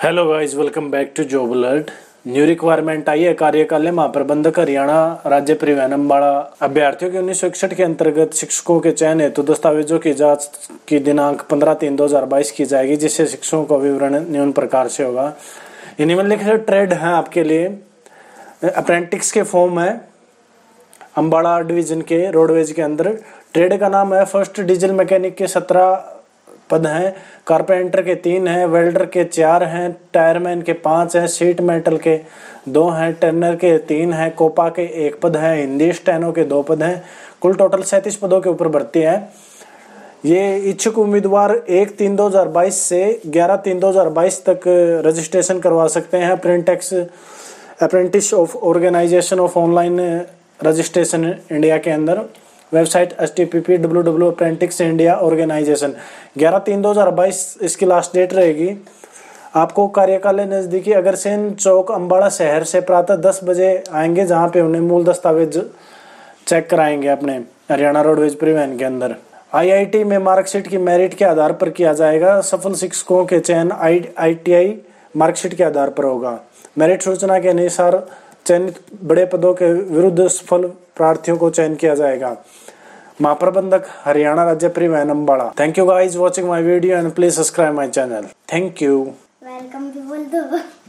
Hello guys, welcome back to job alert. New requirement आई है कार्यकाल महाप्रबंधक हरियाणा राज्य परिवहन अम्बाड़ा। अभ्यर्थियों के 1961 के अंतर्गत शिक्षकों के चयन हेतु दस्तावेजों की जांच की दिनांक 15/3/2022 की जाएगी, जिससे शिक्षकों का विवरण निम्न प्रकार से होगा। ये निम्नलिखित ट्रेड है आपके लिए। अप्रेंटिस के फॉर्म है अम्बाड़ा डिवीजन के रोडवेज के अंदर। ट्रेड का नाम है फर्स्ट डीजल मैकेनिक के 17 पद हैं, कारपेंटर के 3 हैं, वेल्डर के 4 हैं, टायरमैन के 5 हैं, सीट मेटल के 2 हैं, टर्नर के 3 हैं, कोपा के 1 पद है, हिंदी स्टेनो के 2 पद हैं। कुल टोटल 37 पदों के ऊपर भर्ती है। ये इच्छुक उम्मीदवार 1/3/2022 से 11/3/2022 तक रजिस्ट्रेशन करवा सकते हैं। Apprentice of organization of online registration India के अंदर वेबसाइट http://www.apprenticeindia organization 11/3/2022 इसकी लास्ट डेट रहेगी। आपको कार्यकाल नज़दीकी अग्रसेन चौक अम्बाड़ा शहर से प्रातः 10 बजे आएंगे, जहां पे उन्हें मूल दस्तावेज चेक कराएंगे अपने हरियाणा रोडवेज परिवहन के अंदर। IIT में मार्कशीट की मेरिट के आधार पर किया जाएगा। सफल शिक्षकों के चयन ITI मार्कशीट के आधार पर होगा। मेरिट सूचना के अनुसार चयनित बड़े पदों के विरुद्ध सफल प्रार्थियों को चयन किया जाएगा। महाप्रबंधक हरियाणा राज्य परिवहन Ambala. Thank you guys watching my video and please subscribe my channel. Thank you. Welcome भी बोल दो।